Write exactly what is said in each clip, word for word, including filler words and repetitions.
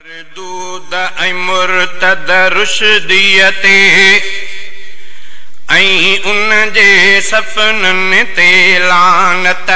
मरदूद ऐं मुर्तद रुशदियते ऐं उन जे सपननि ते लानत।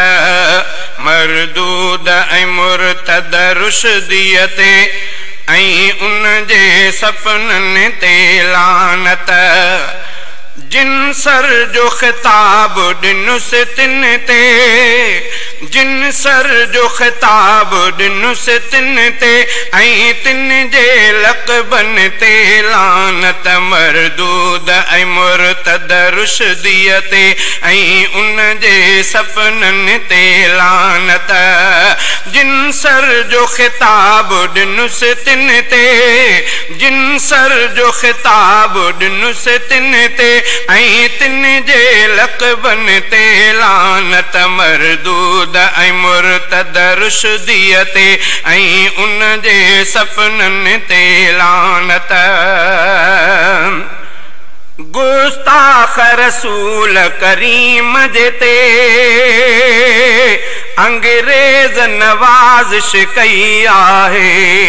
मरदूद ऐं मुर्तद रुशदियते ऐं उन जे सपननि ते लानत। जिन सर जो खिताब ॾिनुसि तिन ते, जिन सर जो खिताब ॾिनुसि तिन ते ऐं तिन जे लक़बनि ते लानत। मरदूद ऐं मुर्तद रुशदियते ऐं उन जे सपननि ते लानत। जिन सर जो खिताब ॾिनुसि तिन ते, जिन सर जो खिताब ॾिनुसि तिन ते ऐं तिन जे लक़बनि ते लानत। मरदूद ऐं मुर्तद रुशदियते ऐं उन जे सपननि ते लानत। गुस्ताख रसूल करीम जे ते अंग्रेज़ नवाज़िश कई आहे।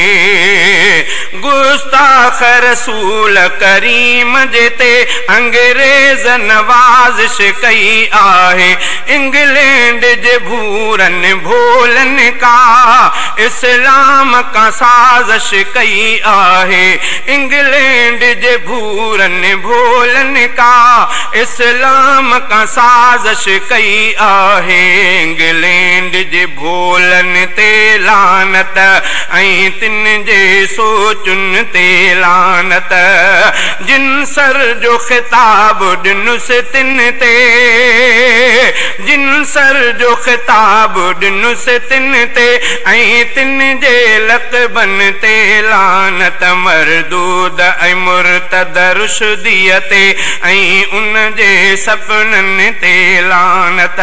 गुस्ताख रसूल करीम जे ते अंग्रेज़ नवाज़िश कई आहे। इंग्लैंड जे भूरनि भोलनि का इस्लाम का साज़िश कई आहे। इंग्लैंड जे भूरनि भोलनि का इस्लाम का साज़िश कई आहे। इंग्लैंड जे भोलनि ते लानत ऐं तिन जे सोचुनि ते लानत। जिन सर जो खिताब ॾिनुसि तिन ते, जिन सर जो खिताब ॾिनुसि तिन ते ऐं तिन जे लक़बनि ते लानत। मरदूद ऐं मुर्तद रुशदियते ऐं उन जे सपननि ते लानत।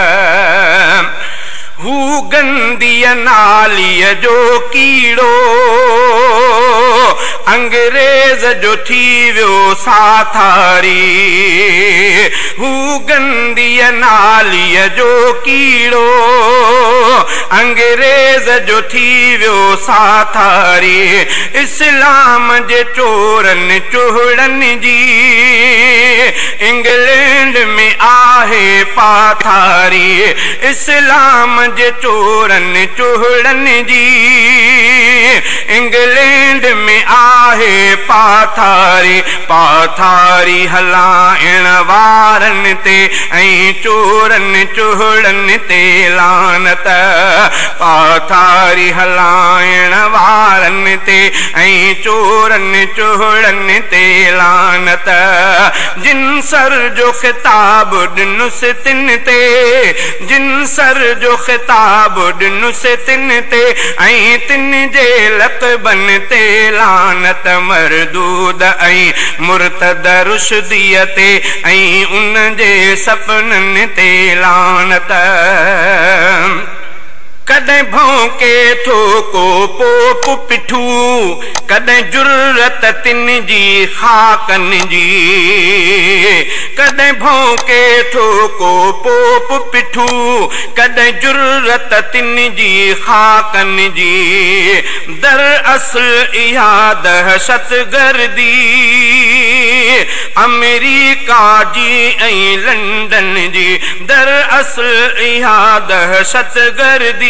हू गंदीअ नालीअ जो कीड़ो अंग्रेज़ जो थी वियो साथारी। हू गंदीअ नालीअ जो कीड़ो अंग्रेज़ जो थी वियो साथारी। इस्लाम जे चोरनि चुहड़नि जी इंग्लैंड में आहे पाथारी। इस्लाम जे चोरनि चुहड़नि जी इंग्लैंड में आहे पाथारी। पाथारी हलाइण वारनि ते ऐं चोरनि चुहड़नि ते लानत। पाथारी हलाइण वारनि ते ऐं चोरनि चुहड़नि ते लानत। जिन सर जो खिताब ॾिनुसि तिन ते, जिन सर जो खिताब ॾिनुसि तिन ते ऐं तिन जे लक़बनि ते लानत। मरदूद ऐं मुर्तद रुशदियते ऐं उन जे सपननि ते लानत। कॾहिं भौंके थो को पोप पिठू, कॾहिं जुर्रत तिन जी खाकनि जी। कॾहिं भौंके थो को पोप पिठू, कॾहिं जुर्रत तिन जी खाकनि जी। दरअसल इहा दहशत गर्दी अमेरिका जी ऐं लंडन जी। दरअसल इहा दहशत गर्दी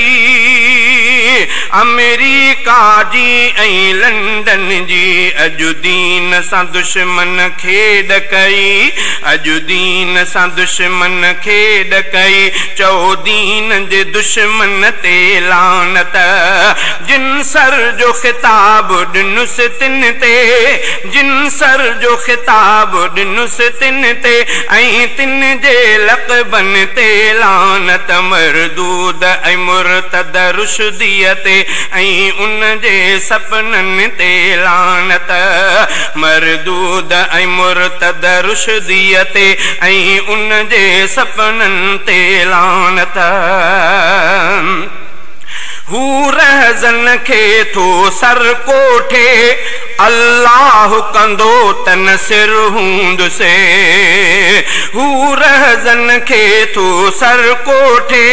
अमेरिका जी ऐं लंडन जी। अॼु दीन सां दुश्मन खेॾ कई, अॼु दीन सां दुश्मन खेॾ कई। चओ दीन जे दुश्मन ते लानत। जिन सर जो खिताब ॾिनुसि तिन ते, जिन सर जो खिताब ॾिनुसि तिन ते ऐं तिन जे लक़बनि ते लानत। मरदूद ऐं मुर्तद रुशदियते ऐं उन जे सपननि ते लानत। मरदूद ऐं मुर्तद रुशदियते ऐं उन जे सपननि ते लानत। हू रहज़न खे थो सर कोठे अल्लाह कंदो तन सिर हूंद से हू रहज़न खे थो सर कोठे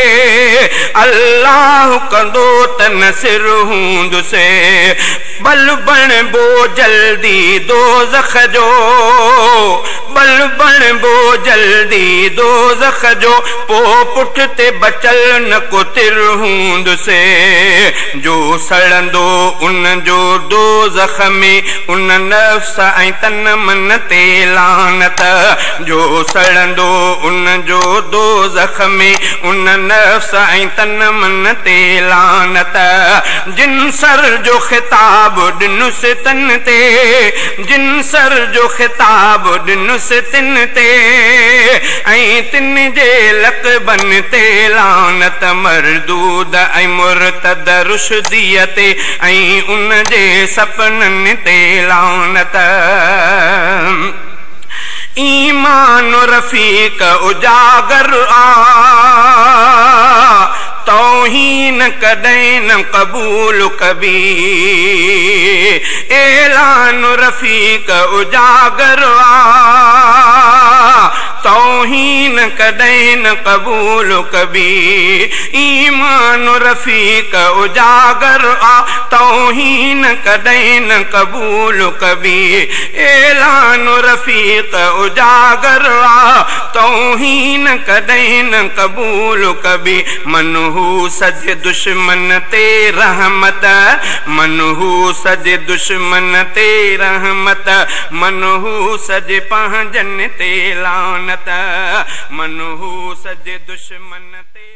अल्लाह कंदो तन सिर हूंद से बल बणबो जल्दी दोज़ख जो बल बणबो जल्दी दोज़ख जो पो पुठ ते बचल न को तिर हूंद से जो सड़ंदो उन जो दोज़ख में उन नफ्स ऐं तन मन ते लानत जो सड़ंदो उन जो दोज़ख में उन नफ्स ऐं तन मन ते लानत जिन सर जो खिताब ॾिनुस तन ते जिन सर जो खिताब ॾिनुस तिन ते ऐं तिन जे लक़बन ते लानत मरदूद ऐं मुर्तद रुशदीअ ते ऐं उन जे सपननि ते लानत ईमान रफ़ीक उजागर आ तौहीन कॾहिं न क़बूल कबी ऐलान रफ़ीक उजागर आ तौहीन कॾहिं न क़बूल कबी ईमान रफ़ीक उजागर आ तौहीन कॾहिं न क़बूल कबी ऐलान रफ़ीक उजागर आ तौहीन कॾहिं न क़बूल कबी मनहू सज दुश्मन ते रहमत मनहू सज दुश्मन ते रहमत मनहू सज पंहिंजनि ते लानत मनहू सज दुश्मन ते